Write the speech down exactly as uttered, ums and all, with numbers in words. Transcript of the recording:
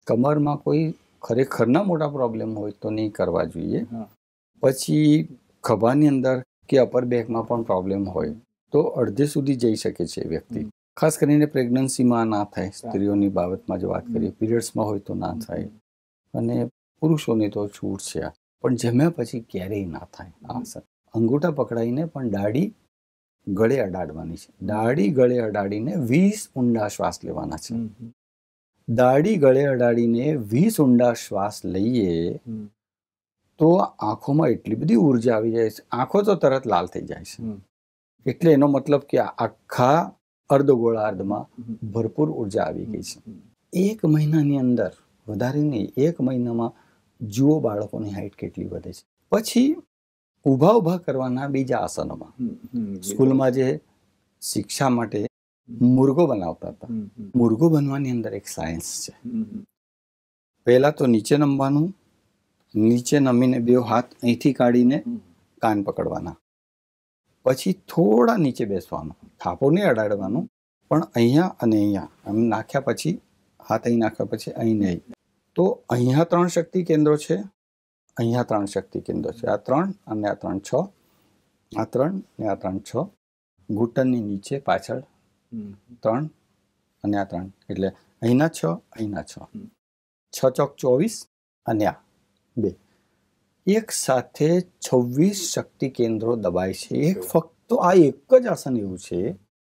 કમરમાં કોઈ ખરેખરના મોટા પ્રોબ્લેમ હોય તો નહીં કરવા જોઈએ. પછી ખભાની અંદર કે અપર બેકમાં પણ પ્રોબ્લેમ હોય તો અડધે સુધી જઈ શકે છે વ્યક્તિ. ખાસ કરીને પ્રેગ્નન્સીમાં ના થાય, સ્ત્રીઓની બાબતમાં જો વાત કરીએ, પીરિયડ્સમાં હોય તો ના થાય, અને પુરુષોની તો છૂટ છે. પણ જમ્યા પછી ક્યારેય ના થાય આ આસન. અંગૂઠા પકડાઈને પણ દાઢી ગળે અડાડવાની છે. દાઢી ગળે અડાડીને વીસ ઊંડા શ્વાસ લેવાના છે. દાઢી ગળે અડાડીને વીસ ઊંડા શ્વાસ લઈએ તો આંખોમાં એટલી બધી ઉર્જા આવી જાય છે, આંખો તો તરત લાલ થઈ જાય છે. એટલે એનો મતલબ કે આખા અર્ધગોળાર્ધમાં ભરપૂર ઉર્જા આવી ગઈ છે. એક મહિનાની અંદર, વધારે નહીં, એક મહિનામાં જુઓ બાળકોની હાઈટ કેટલી વધે છે. પછી ઊભા ઊભા કરવાના બીજા આસનોમાં સ્કૂલમાં જે શિક્ષા માટે મુર્ગો બનાવતા હતા, મુર્ગો બનવાની અંદર એક સાયન્સ છે. પહેલા તો નીચે નમવાનું, નીચે નમીને બે હાથ અહીંથી કાઢીને કાન પકડવાના, પછી થોડા નીચે બેસવાનું, થાપો નહીં અડાડવાનું, પણ અહીંયા અને અહીંયા આમ નાખ્યા પછી, હાથ અહીં નાખ્યા પછી અહીં નહીં. તો અહીંયા ત્રણ શક્તિ કેન્દ્રો છે, અહીંયા ત્રણ શક્તિ કેન્દ્રો છે, આ ત્રણ અને આ ત્રણ છ, આ ત્રણ ને આ ત્રણ છ, ઘૂંટણની નીચે પાછળ ત્રણ અને આ ત્રણ, એટલે અહીંના છ, અહીંના છ, છ ચોક ચોવીસ અને આ બે, એક સાથે છવ્વીસ શક્તિ કેન્દ્રો દબાય છે. એક ફક્ત આ એક જ આસન એવું છે